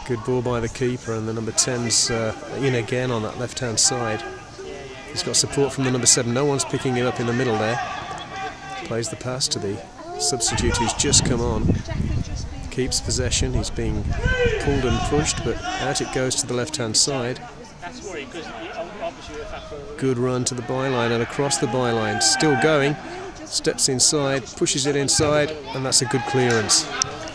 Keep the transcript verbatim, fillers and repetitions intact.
Good ball by the keeper, and the number ten's uh, in again on that left-hand side. He's got support from the number seven. No one's picking it up in the middle there. Plays the pass to the substitute who's just come on. Keeps possession. He's being pulled and pushed, but out it goes to the left-hand side. Good run to the byline and across the byline. Still going. Steps inside, pushes it inside, and that's a good clearance.